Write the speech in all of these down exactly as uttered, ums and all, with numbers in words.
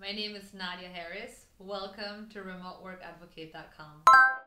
My name is Nadia Harris. Welcome to remote work advocate dot com.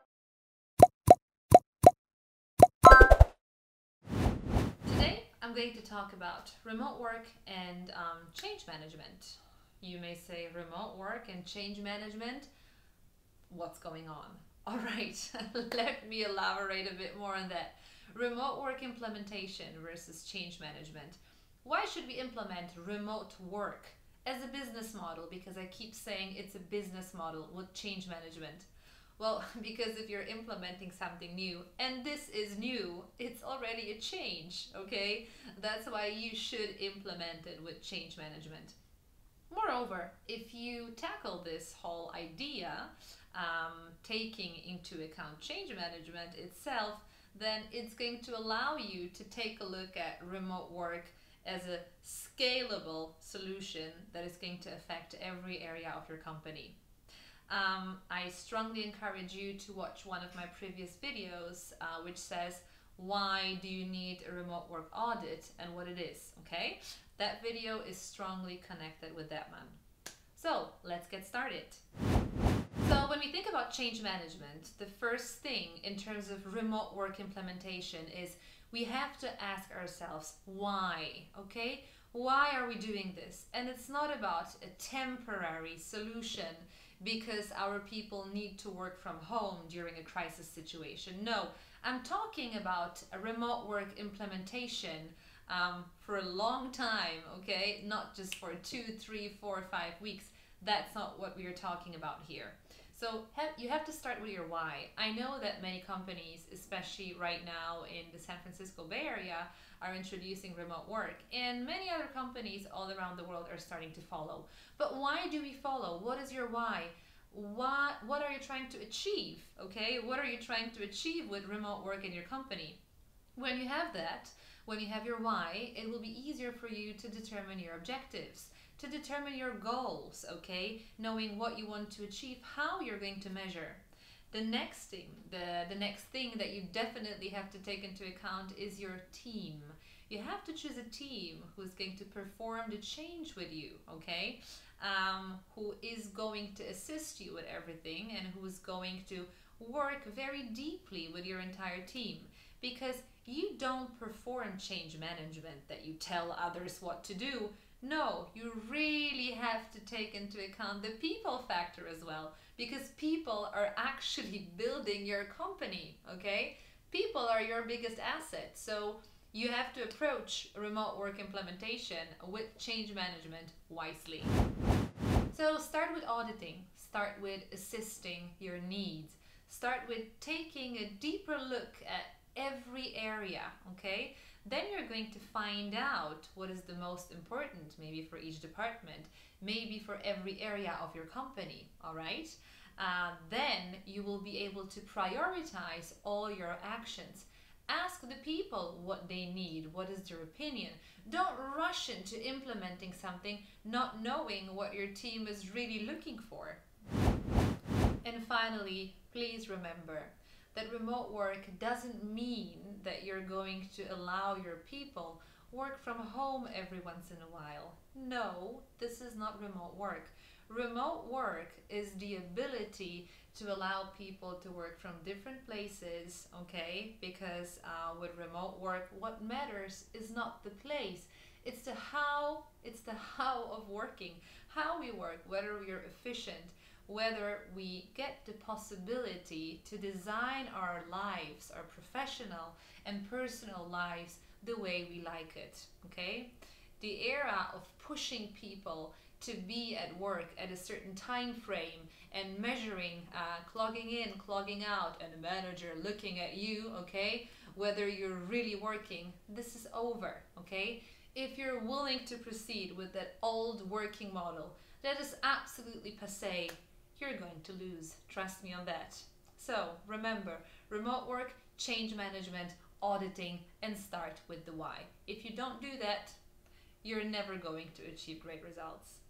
Today I'm going to talk about remote work and um, change management. You may say remote work and change management. What's going on? All right, let me elaborate a bit more on that. Remote work implementation versus change management. Why should we implement remote work as a business model? Because I keep saying it's a business model with change management. Well, because if you're implementing something new, and this is new, it's already a change, okay? That's why you should implement it with change management. Moreover, if you tackle this whole idea, um, taking into account change management itself, then it's going to allow you to take a look at remote work as a scalable solution that is going to affect every area of your company. Um, I strongly encourage you to watch one of my previous videos, uh, which says, why do you need a remote work audit and what it is, okay? That video is strongly connected with that one. So let's get started. So when we think about change management, the first thing in terms of remote work implementation is we have to ask ourselves why, okay? Why are we doing this? And it's not about a temporary solution because our people need to work from home during a crisis situation. No, I'm talking about a remote work implementation um, for a long time, okay? Not just for two, three, four, five weeks. That's not what we are talking about here. So you have to start with your why. I know that many companies, especially right now in the San Francisco Bay Area, are introducing remote work, and many other companies all around the world are starting to follow. But why do we follow? What is your why? What, what are you trying to achieve? Okay, what are you trying to achieve with remote work in your company? When you have that, when you have your why, it will be easier for you to determine your objectives, to determine your goals, okay? Knowing what you want to achieve, how you're going to measure. The next thing, the, the next thing that you definitely have to take into account is your team. You have to choose a team who's going to perform the change with you, okay? Um, who is going to assist you with everything and who's going to work very deeply with your entire team. Because you don't perform change management that you tell others what to do. No, you really have to take into account the people factor as well, because people are actually building your company, okay? People are your biggest asset, so you have to approach remote work implementation with change management wisely. So start with auditing, start with assessing your needs, start with taking a deeper look at every area, okay? Then you're going to find out what is the most important, maybe for each department, maybe for every area of your company, all right? Uh, then you will be able to prioritize all your actions. Ask the people what they need, what is their opinion. Don't rush into implementing something not knowing what your team is really looking for. And finally, please remember that remote work doesn't mean that you're going to allow your people work from home every once in a while. No, this is not remote work. Remote work is the ability to allow people to work from different places, okay? Because uh, with remote work, what matters is not the place. It's the how, it's the how of working, how we work, whether we are efficient, whether we get the possibility to design our lives, our professional and personal lives, the way we like it, okay? The era of pushing people to be at work at a certain time frame and measuring, uh, clogging in, clogging out, and a manager looking at you, okay, whether you're really working, this is over, okay? If you're willing to proceed with that old working model, that is absolutely passé. You're going to lose. Trust me on that. So remember, remote work, change management, auditing, and start with the why. If you don't do that, you're never going to achieve great results.